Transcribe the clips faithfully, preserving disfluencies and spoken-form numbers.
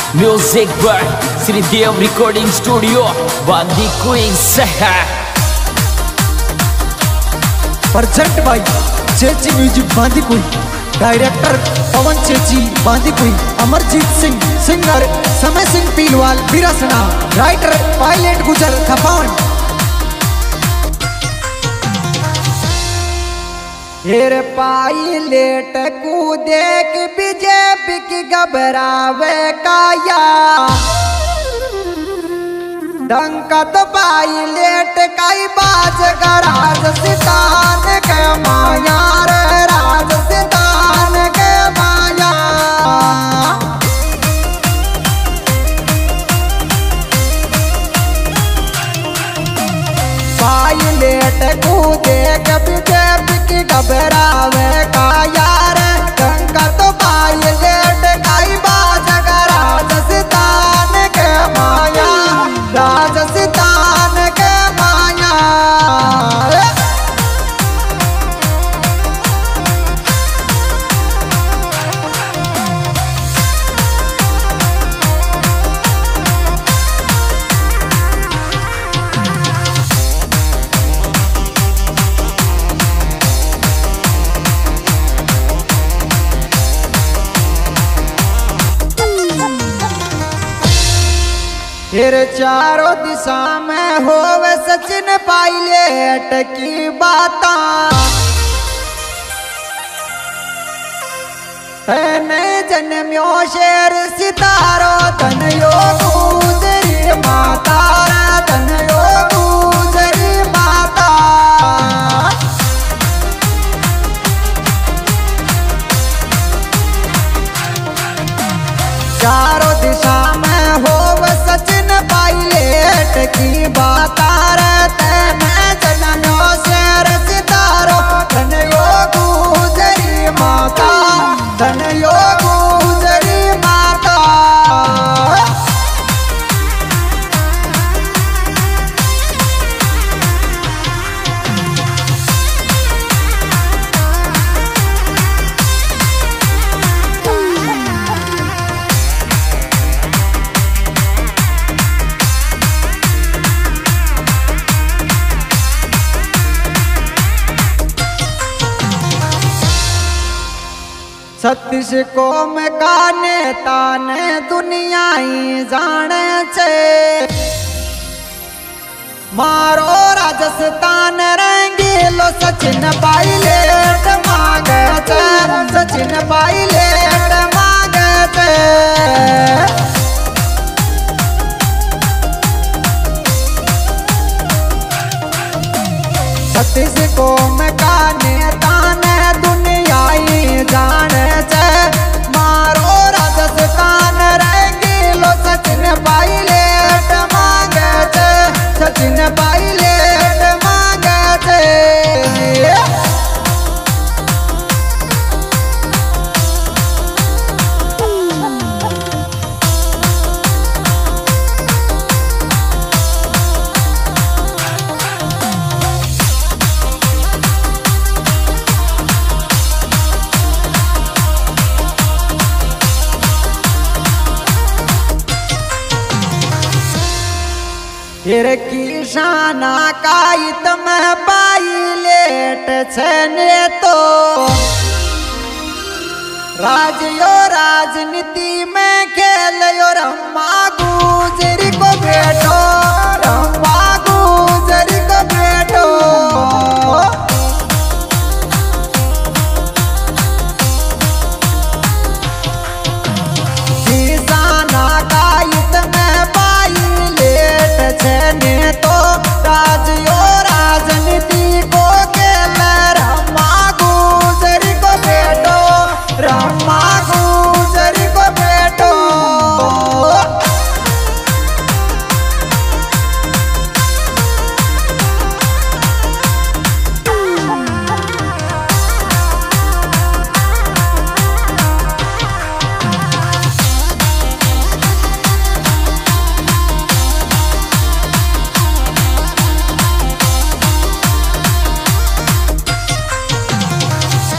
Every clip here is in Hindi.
music by Shridev recording studio Bandi queen सहा present by Chechi music Bandi queen director Pawan Chechi Bandi queen Amarjeet Singh singer Samay Singh Peelwal Birsana writer pilot Gujjar खपावन हेर पायलट को देख बीजेपी की घबरावे काया डंका तो पायलट काई बाज गराज सितान के माया रे राज सितान के माया पायलट को देख बीजेपी की घबरावे काया रे डंका तो पायलट काई बाज गराज सितान के माया राजस्थान के माया फिर चारों दिशा में होवे सचिन पायलट की बाता तने जन्म्यो शेर सितारो धन यो गुजरी माता धन यो गुजरी माता चारों दिशा में होवे सचिन पायलट की बात रहते मैं जननो शेर सितारो धन यो गुजरी माता धन यो गुजरी माता सतीश कोम का नेता ने दुनिया ही जाने छे मारो राजस्थान रंगीलो सचिन पायलट मांगे छे सचिन पायलट मांगे छे सतीश कोम का नेता ने दुनिया ही जाने छे मारो राजस्थान रंगीलो सचिन पायलट मांगे छे सचिन पायलट मांगे छे फिर किसाना कायत में पायलट छने तो राजयो राजनीति में खेल यो रम्मा गुजरी को बेटो रम्मा गुजरी को बेटो किसाना कायत में पायलट छने तो राजयो राजनीति को खेल रम्मा गुजरी को बेटो रम्मा गुजरी को बेटो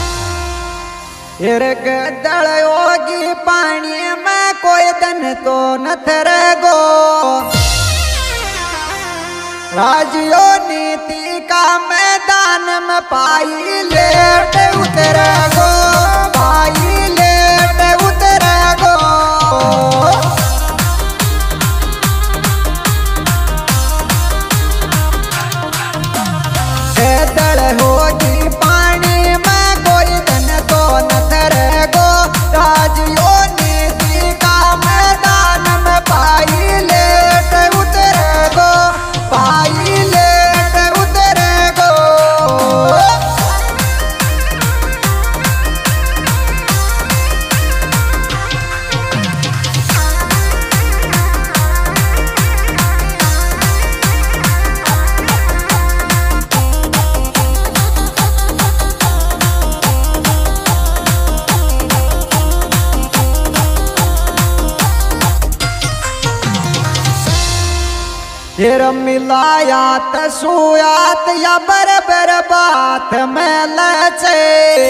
फिर गदड़ होगी पानी में कोई दिन तो नथरे गो राजियो नीति का मैदान में पाई लेट उतरे गो पाई लेट उतरे गो दड़ होगी पानी में कोई धन तो नथरे गो राजियो नीति का मैदान में पाई लेट उतरे गो पाई लेट उतरे गो फिर मिलायात सुयात या बरबर बात में लचे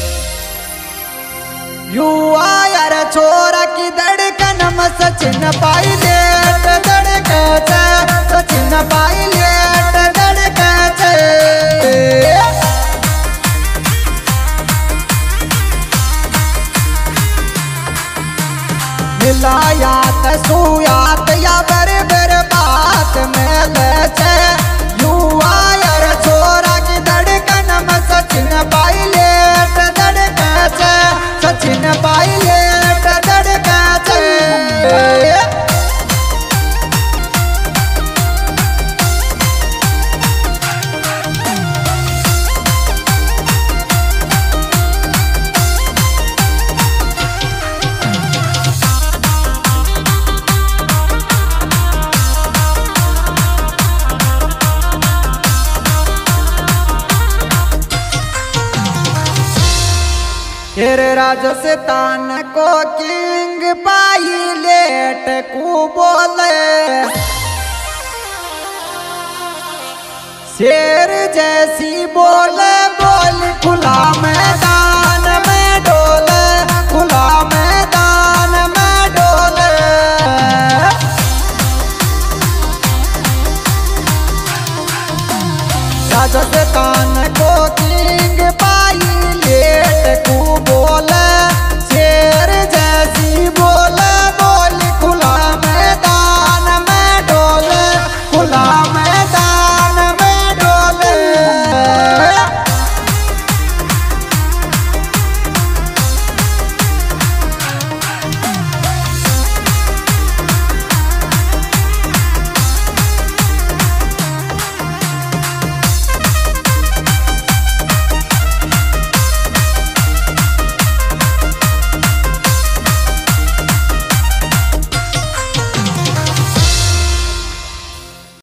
युवा यार छोरा की धड़कन में सचिन पाई लेट धड़के छे सचिन पाई लेट धड़के छे मिलायात सुयात या बरबर बात में लचे युवा यार छोरा की धड़कन में सचिन पाई लेट धड़के छे सचिन पाई लेट धड़के छे फिर राजस्थान को किंग पाई लेट को बोले शेर जैसी बोले बोल खुला मैदान